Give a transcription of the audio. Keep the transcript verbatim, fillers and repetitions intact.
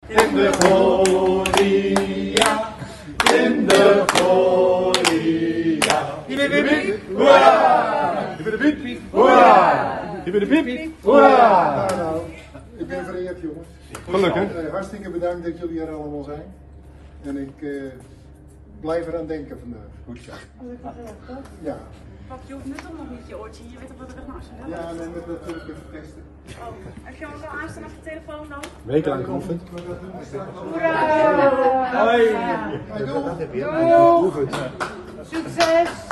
in de gloria, in de gloria. Hippie hoera! Hippie hoera! Hippie hoera! Nou, nou, ik ben vereerd, jongens. Gelukkig. Uh, hartstikke bedankt dat jullie er allemaal zijn. En ik uh, blijf eraan denken vandaag. Goed zo. Ja. Pap, je hoeft nu toch nog niet je oortje, je weet op wat er nog is. Ja, nee, dat wil ik even testen. Oh, heb je hem wel aanstaan op de telefoon dan? Wekenlang geoefend. Hoera! Hoi! Doei! Geoefend. Succes!